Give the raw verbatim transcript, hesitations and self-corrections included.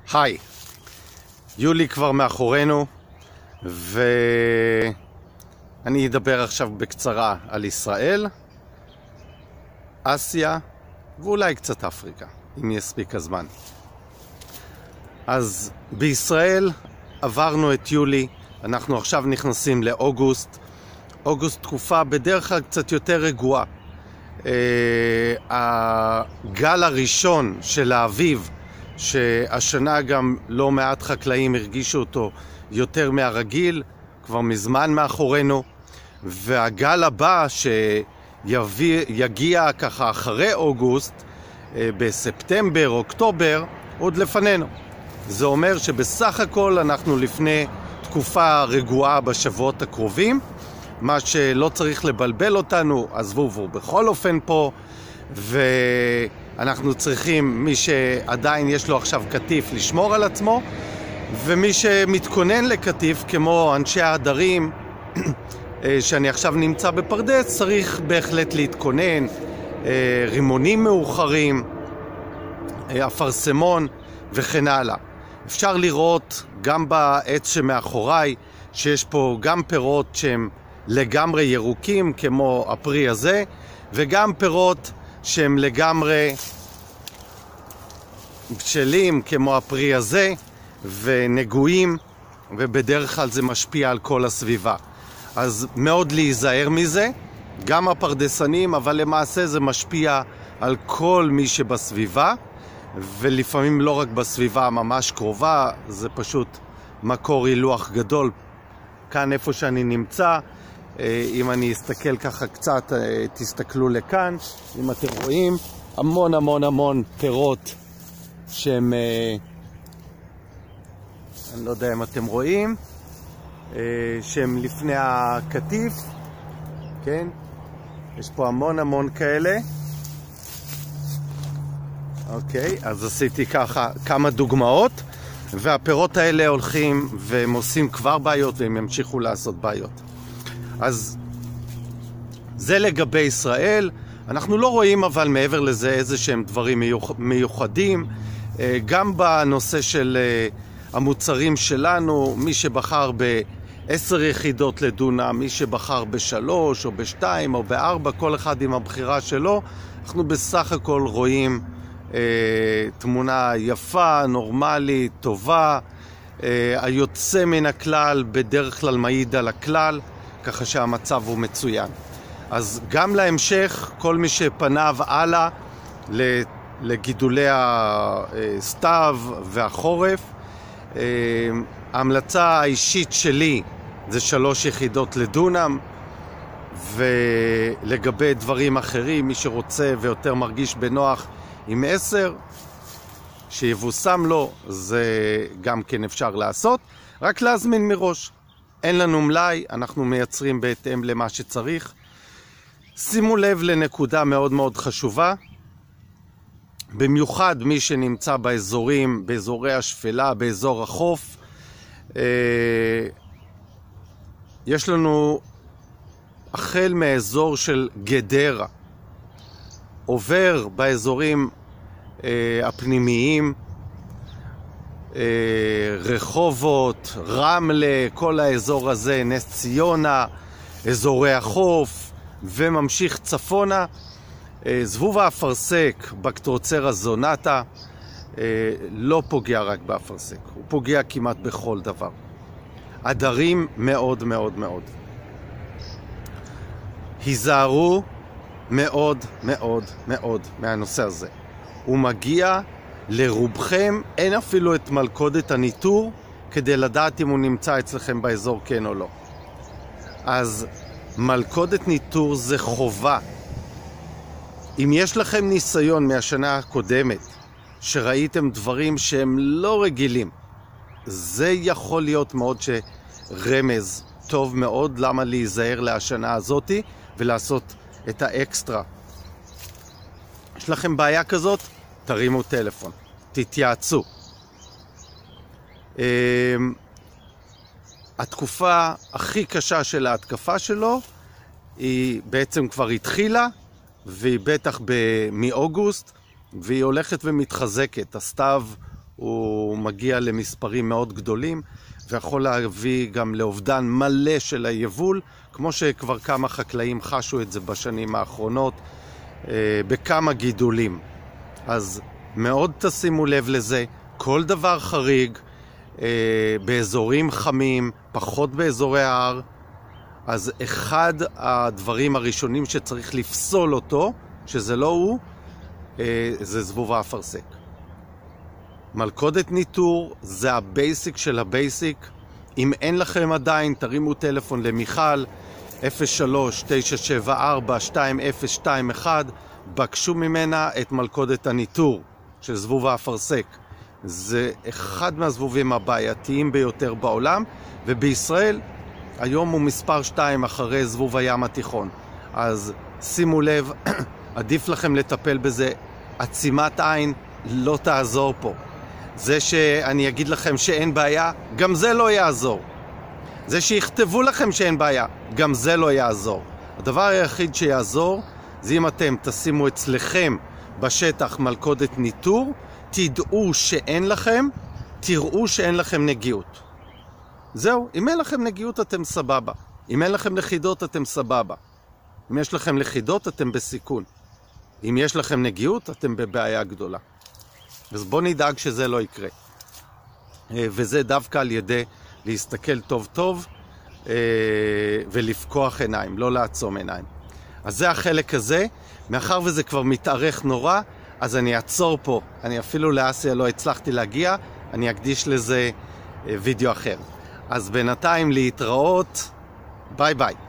היי, יולי כבר מאחורינו, ואני אדבר עכשיו בקצרה על ישראל, אסיה ואולי קצת אפריקה, אם יספיק הזמן. אז בישראל עברנו את יולי, אנחנו עכשיו נכנסים לאוגוסט. אוגוסט תקופה בדרך כלל קצת יותר רגועה. אה, הגל הראשון של האביב, שהשנה גם לא מעט חקלאים הרגישו אותו יותר מהרגיל, כבר מזמן מאחורינו, והגל הבא שיגיע ככה אחרי אוגוסט, בספטמבר, אוקטובר, עוד לפנינו. זה אומר שבסך הכל אנחנו לפני תקופה רגועה בשבועות הקרובים, מה שלא צריך לבלבל אותנו, עזבו, והוא בכל אופן פה, ואנחנו צריכים, מי שעדיין יש לו עכשיו כתיף, לשמור על עצמו, ומי שמתכונן לכתיף, כמו אנשי העדרים, שאני עכשיו נמצא בפרדס, צריך בהחלט להתכונן, רימונים מאוחרים, אפרסמון וכן הלאה. אפשר לראות גם בעץ שמאחוריי, שיש פה גם פירות שהם לגמרי ירוקים, כמו הפרי הזה, וגם פירות שהם לגמרי בשלים, כמו הפרי הזה, ונגועים, ובדרך כלל זה משפיע על כל הסביבה. אז מאוד להיזהר מזה, גם הפרדסנים, אבל למעשה זה משפיע על כל מי שבסביבה, ולפעמים לא רק בסביבה ממש קרובה, זה פשוט מקור הילוח גדול. כאן איפה שאני נמצא, אם אני אסתכל ככה קצת, תסתכלו לכאן, אם אתם רואים, המון המון המון פירות שהם, אני לא יודע אם אתם רואים, שהם לפני הכתיף, כן? יש פה המון המון כאלה. אוקיי, אז עשיתי ככה כמה דוגמאות, והפירות האלה הולכים והם עושים כבר בעיות והם ימשיכו לעשות בעיות. אז זה לגבי ישראל. אנחנו לא רואים אבל מעבר לזה איזה שהם דברים מיוחדים. גם בנושא של המוצרים שלנו, מי שבחר בעשר יחידות לדונם, מי שבחר בשלוש או בשתיים או בארבע, כל אחד עם הבחירה שלו, אנחנו בסך הכל רואים אה, תמונה יפה, נורמלית, טובה, אה, היוצא מן הכלל בדרך כלל מעיד על הכלל, ככה שהמצב הוא מצוין. אז גם להמשך, כל מי שפניו הלאה לגידולי הסתיו והחורף, ההמלצה האישית שלי זה שלוש יחידות לדונם, ולגבי דברים אחרים, מי שרוצה ויותר מרגיש בנוח עם עשר, שיבוסם לו, זה גם כן אפשר לעשות, רק להזמין מראש. אין לנו מלאי, אנחנו מייצרים בהתאם למה שצריך. שימו לב לנקודה מאוד מאוד חשובה, במיוחד מי שנמצא באזורים, באזורי השפלה, באזור החוף. אה, יש לנו החל מאזור של גדרה, עובר באזורים אה, הפנימיים, אה, רחובות, רמלה, כל האזור הזה, נס ציונה, אזורי החוף, וממשיך צפונה. זבוב האפרסק, בקטרוצרה זונטה, לא פוגע רק באפרסק, הוא פוגע כמעט בכל דבר. עדרים מאוד מאוד מאוד. היזהרו מאוד מאוד מאוד מהנושא הזה. הוא מגיע לרובכם, אין אפילו את מלכודת הניטור כדי לדעת אם הוא נמצא אצלכם באזור כן או לא. אז מלכודת ניטור זה חובה. אם יש לכם ניסיון מהשנה הקודמת, שראיתם דברים שהם לא רגילים, זה יכול להיות מאוד שרמז טוב מאוד למה להיזהר להשנה הזאת ולעשות את האקסטרה. יש לכם בעיה כזאת? תרימו טלפון, תתייעצו. התקופה הכי קשה של ההתקפה שלו היא בעצם כבר התחילה, והיא בטח מאוגוסט, והיא הולכת ומתחזקת. הסתיו הוא מגיע למספרים מאוד גדולים, ויכול להביא גם לאובדן מלא של היבול, כמו שכבר כמה חקלאים חשו את זה בשנים האחרונות, בכמה גידולים. אז מאוד תשימו לב לזה, כל דבר חריג, באזורים חמים, פחות באזורי ההר, אז אחד הדברים הראשונים שצריך לפסול אותו, שזה לא הוא, זה זבוב האפרסק. מלכודת ניטור זה הבייסיק של הבייסיק. אם אין לכם עדיין, תרימו טלפון למיכל אפס שלוש תשע שבע ארבע שתיים אפס שתיים אחת, בקשו ממנה את מלכודת הניטור של זבוב האפרסק. זה אחד מהזבובים הבעייתיים ביותר בעולם, ובישראל היום הוא מספר שתיים אחרי זבוב הים התיכון. אז שימו לב, עדיף לכם לטפל בזה. עצימת עין לא תעזור פה. זה שאני אגיד לכם שאין בעיה, גם זה לא יעזור. זה שיכתבו לכם שאין בעיה, גם זה לא יעזור. הדבר היחיד שיעזור זה אם אתם תשימו אצלכם בשטח מלכודת ניטור, תדעו שאין לכם, תראו שאין לכם נגיעות. זהו, אם אין לכם נגיעות אתם סבבה. אם אין לכם לחידות אתם סבבה. אם יש לכם לחידות אתם בסיכון. אם יש לכם נגיעות אתם בבעיה גדולה. אז בואו נדאג שזה לא יקרה. וזה דווקא על ידי להסתכל טוב טוב ולפקוח עיניים, לא לעצום עיניים. אז זה החלק הזה. מאחר וזה כבר מתארך נורא, אז אני אעצור פה. אני אפילו לאסיה לא הצלחתי להגיע, אני אקדיש לזה וידאו אחר. אז בינתיים להתראות, ביי ביי.